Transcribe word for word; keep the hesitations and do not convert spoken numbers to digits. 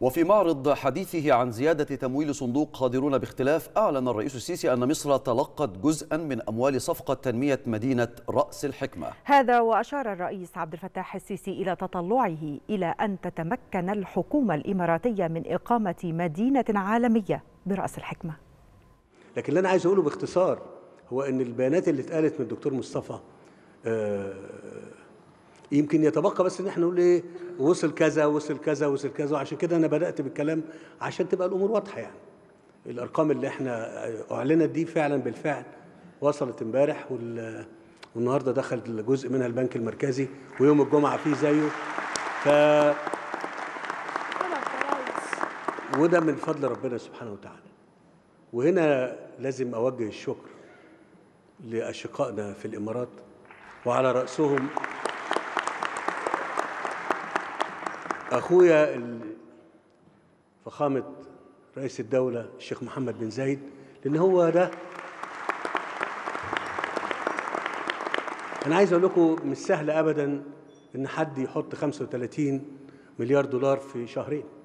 وفي معرض حديثه عن زيادة تمويل صندوق قادرون باختلاف، أعلن الرئيس السيسي أن مصر تلقت جزءا من أموال صفقة تنمية مدينة رأس الحكمة. هذا وأشار الرئيس عبد الفتاح السيسي إلى تطلعه إلى أن تتمكن الحكومة الإماراتية من إقامة مدينة عالمية برأس الحكمة. لكن اللي أنا عايز أقوله باختصار هو أن البيانات اللي اتقالت من الدكتور مصطفى آه يمكن يتبقى بس ان احنا نقول ايه وصل كذا وصل كذا وصل كذا، وعشان كده انا بدات بالكلام عشان تبقى الامور واضحه. يعني الارقام اللي احنا اعلنت دي فعلا بالفعل وصلت امبارح، والنهارده دخل جزء منها البنك المركزي، ويوم الجمعه فيه زيه. ف وده من فضل ربنا سبحانه وتعالى. وهنا لازم اوجه الشكر لاشقائنا في الامارات، وعلى راسهم أخويا فخامة رئيس الدولة الشيخ محمد بن زايد، لأن هو ده. أنا عايز أقول لكم مش سهل أبداً إن حد يحط خمسة وثلاثين مليار دولار في شهرين.